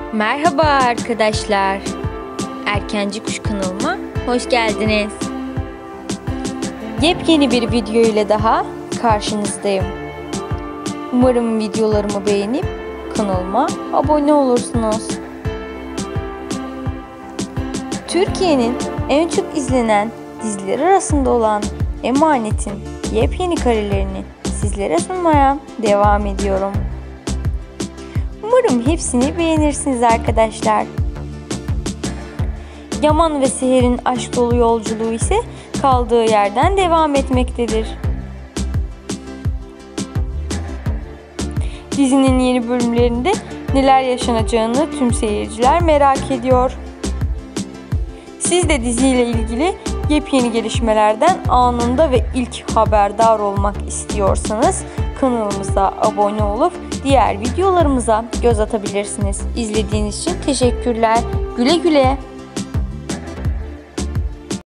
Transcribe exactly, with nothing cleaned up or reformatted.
Merhaba arkadaşlar. Erkenci Kuş kanalıma hoş geldiniz. Yepyeni bir video ile daha karşınızdayım. Umarım videolarımı beğenip kanalıma abone olursunuz. Türkiye'nin en çok izlenen diziler arasında olan Emanet'in yepyeni karelerini sizlere sunmaya devam ediyorum. Umarım hepsini beğenirsiniz arkadaşlar. Yaman ve Seher'in aşk dolu yolculuğu ise kaldığı yerden devam etmektedir. Dizinin yeni bölümlerinde neler yaşanacağını tüm seyirciler merak ediyor. Siz de diziyle ilgili yepyeni gelişmelerden anında ve ilk haberdar olmak istiyorsanız kanalımıza abone olup diğer videolarımıza göz atabilirsiniz. İzlediğiniz için teşekkürler. Güle güle.